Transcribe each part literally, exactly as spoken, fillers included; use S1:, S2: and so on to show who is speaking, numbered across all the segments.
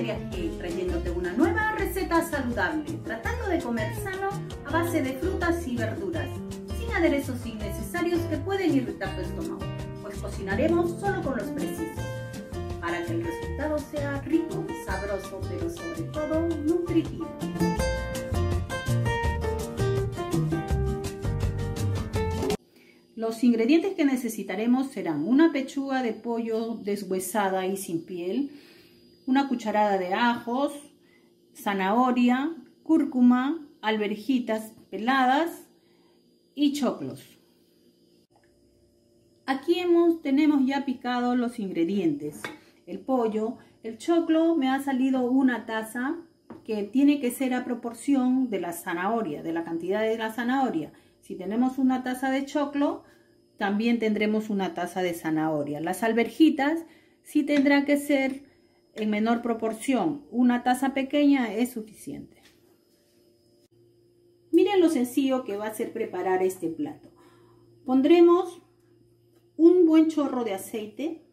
S1: Amelia G, trayéndote una nueva receta saludable, tratando de comer sano a base de frutas y verduras, sin aderezos innecesarios que pueden irritar tu estómago, pues cocinaremos solo con los precisos, para que el resultado sea rico, sabroso, pero sobre todo nutritivo. Los ingredientes que necesitaremos serán una pechuga de pollo deshuesada y sin piel, una cucharada de ajos, zanahoria, cúrcuma, alverjitas peladas y choclos. Aquí hemos, tenemos ya picados los ingredientes. El pollo, el choclo me ha salido una taza que tiene que ser a proporción de la zanahoria, de la cantidad de la zanahoria. Si tenemos una taza de choclo, también tendremos una taza de zanahoria. Las alverjitas sí tendrán que ser en menor proporción. Una taza pequeña es suficiente. Miren lo sencillo que va a ser preparar este plato. Pondremos un buen chorro de aceite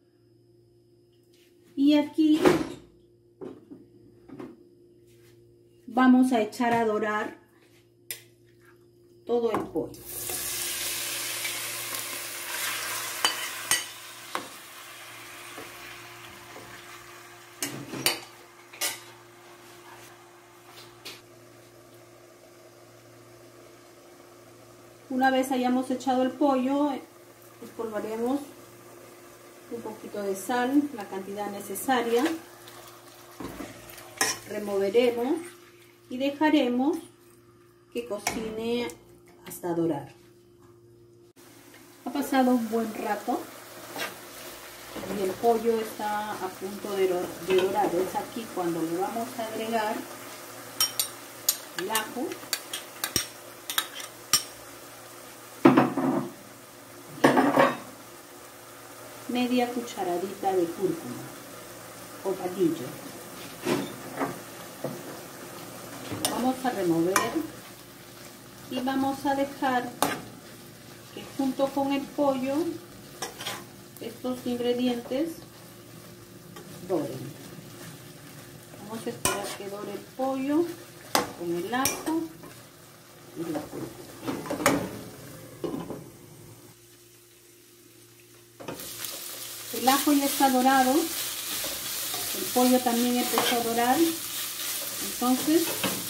S1: y aquí vamos a echar a dorar todo el pollo. Una vez hayamos echado el pollo, espolvorearemos un poquito de sal, la cantidad necesaria, removeremos y dejaremos que cocine hasta dorar. Ha pasado un buen rato y el pollo está a punto de dorar. Es aquí cuando le vamos a agregar el ajo, media cucharadita de cúrcuma o palillo. Vamos a remover y vamos a dejar que junto con el pollo estos ingredientes doren. Vamos a esperar que dore el pollo con el ajo y la cúrcuma. El ajo ya está dorado, el pollo también empezó a dorar, entonces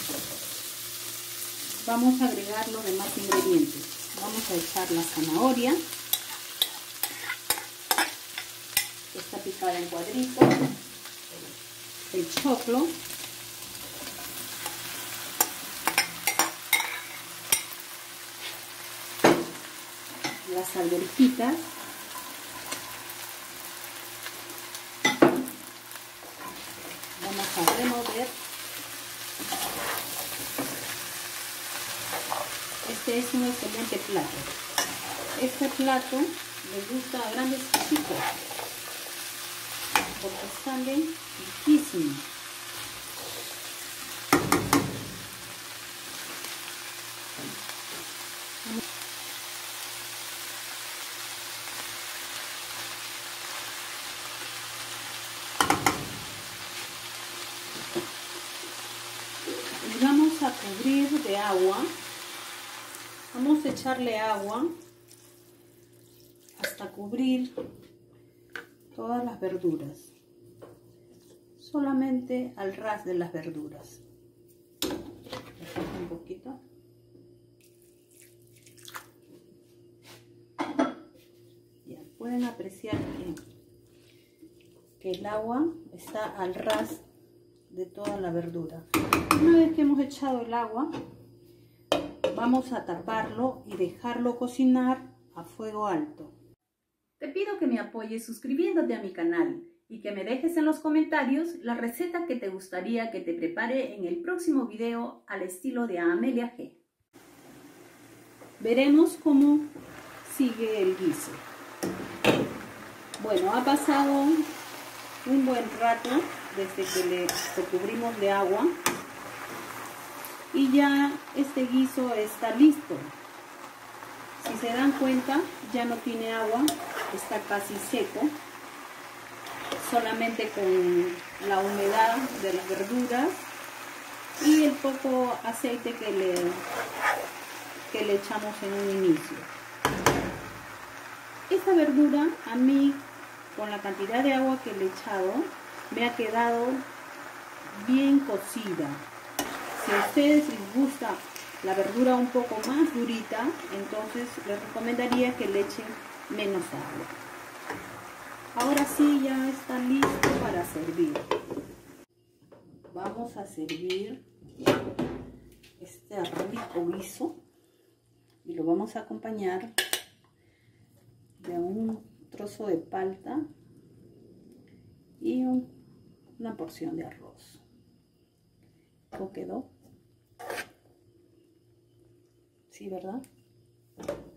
S1: vamos a agregar los demás ingredientes. Vamos a echar la zanahoria, que está picada en cuadritos, el choclo, las alverjitas, vamos a remover. Este es un excelente plato. Este plato le gusta a grandes y chicos porque sale riquísimo. Y vamos a cubrir de agua. Vamos a echarle agua hasta cubrir todas las verduras, solamente al ras de las verduras. Un poquito. Ya pueden apreciar que, que el agua está al ras de toda la verdura. Una vez que hemos echado el agua, vamos a taparlo y dejarlo cocinar a fuego alto. Te pido que me apoyes suscribiéndote a mi canal y que me dejes en los comentarios la receta que te gustaría que te prepare en el próximo video al estilo de Amelia G. Veremos cómo sigue el guiso. Bueno, ha pasado un buen rato desde que le cubrimos de agua. Y ya este guiso está listo. Si se dan cuenta, ya no tiene agua, está casi seco. Solamente con la humedad de las verduras y el poco aceite que le, que le echamos en un inicio. Esta verdura a mí, con la cantidad de agua que le he echado, me ha quedado bien cocida. Si a ustedes les gusta la verdura un poco más durita, entonces les recomendaría que le echen menos agua. Ahora sí, ya está listo para servir. Vamos a servir este rico guiso y lo vamos a acompañar de un trozo de palta y un, una porción de arroz. ¿Cómo quedó? Sí, ¿verdad?